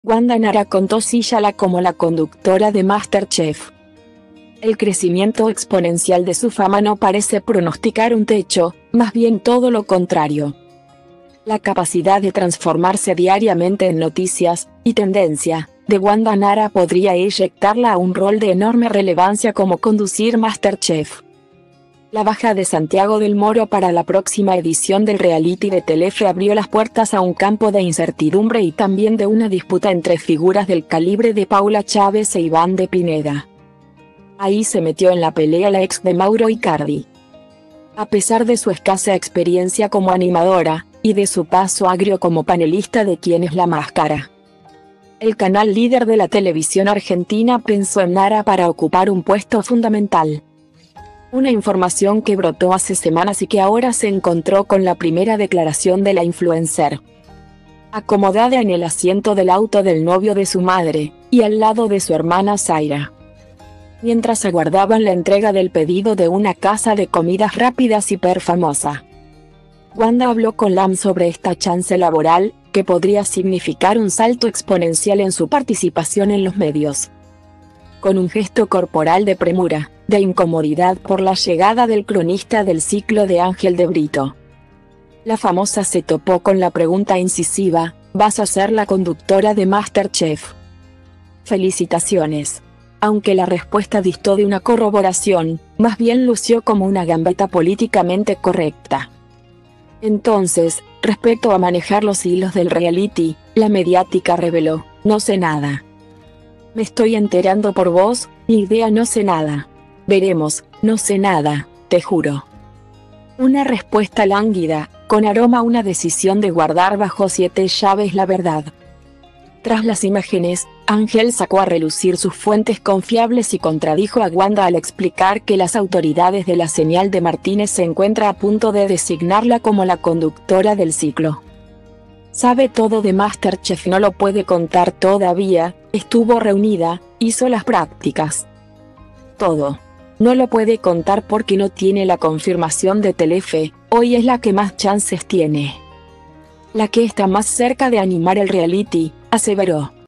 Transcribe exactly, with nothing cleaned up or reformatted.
Wanda Nara contó Sillala como la conductora de MasterChef. El crecimiento exponencial de su fama no parece pronosticar un techo, más bien todo lo contrario. La capacidad de transformarse diariamente en noticias y tendencia de Wanda Nara podría eyectarla a un rol de enorme relevancia como conducir MasterChef. La baja de Santiago del Moro para la próxima edición del reality de Telefe abrió las puertas a un campo de incertidumbre y también de una disputa entre figuras del calibre de Paula Chávez e Iván de Pineda. Ahí se metió en la pelea la ex de Mauro Icardi. A pesar de su escasa experiencia como animadora, y de su paso agrio como panelista de ¿Quién es la máscara?, el canal líder de la televisión argentina pensó en Nara para ocupar un puesto fundamental. Una información que brotó hace semanas y que ahora se encontró con la primera declaración de la influencer. Acomodada en el asiento del auto del novio de su madre, y al lado de su hermana Zaira. Mientras aguardaban la entrega del pedido de una casa de comidas rápidas hiper famosa. Wanda habló con Lam sobre esta chance laboral, que podría significar un salto exponencial en su participación en los medios. Con un gesto corporal de premura, de incomodidad por la llegada del cronista del ciclo de Ángel de Brito. La famosa se topó con la pregunta incisiva: ¿vas a ser la conductora de MasterChef? Felicitaciones. Aunque la respuesta distó de una corroboración, más bien lució como una gambeta políticamente correcta. Entonces, respecto a manejar los hilos del reality, la mediática reveló: no sé nada. Me estoy enterando por vos, ni idea, no sé nada. Veremos, no sé nada, te juro. Una respuesta lánguida, con aroma a una decisión de guardar bajo siete llaves la verdad. Tras las imágenes, Ángel sacó a relucir sus fuentes confiables y contradijo a Wanda al explicar que las autoridades de la señal de Martínez se encuentran a punto de designarla como la conductora del ciclo. Sabe todo de MasterChef, no lo puede contar todavía, estuvo reunida, hizo las prácticas. Todo. No lo puede contar porque no tiene la confirmación de Telefe, hoy es la que más chances tiene. La que está más cerca de animar el reality, aseveró.